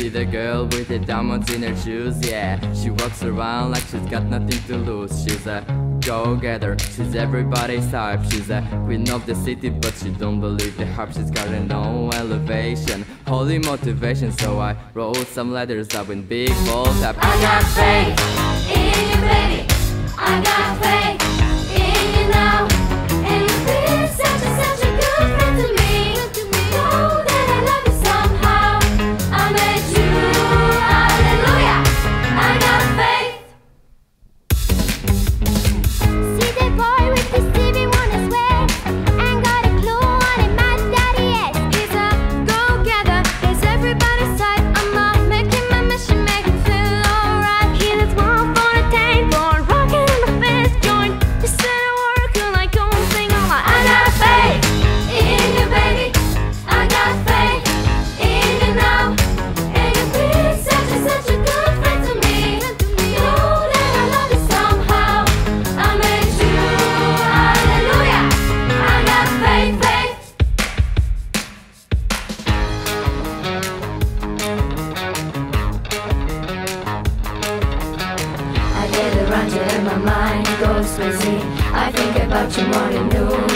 the girl with the diamonds in her shoes, yeah. She walks around like she's got nothing to lose. She's a go-getter, she's everybody's type. She's a queen of the city, but she don't believe the hype. She's got no elevation, holy motivation. So I wrote some letters up in big bold type. I got faith in you, baby. I got faith in you now. And you've been such a good friend to me. Know that I love you somehow. I met you, hallelujah. I got faith. See the boy with the Stevie wanna swear. Ain't got a clue on it, my daddy is. He's a go-getter, he's everybody's type. I'm not making my mission, make him feel alright. He lives one for the tank, born rocking in the fist joint. He said I work like don't sing all my. I got faith in you, baby. I got faith in you now. And you've been such a good friend to me. Know that I love you somehow. I made you, hallelujah. I got faith, faith. I get around you and my mind goes crazy. I think about you more than you